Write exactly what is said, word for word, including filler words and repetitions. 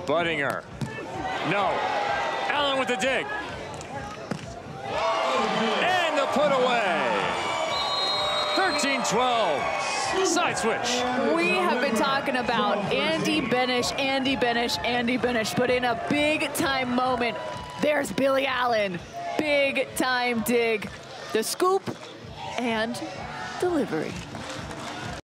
Budinger. No. Allen with the dig. And the put away. thirteen twelve. Side switch. We have been talking about Andy Benish, Andy Benish, Andy Benish, but in a big time moment, there's Billy Allen. Big time dig. The scoop and delivery.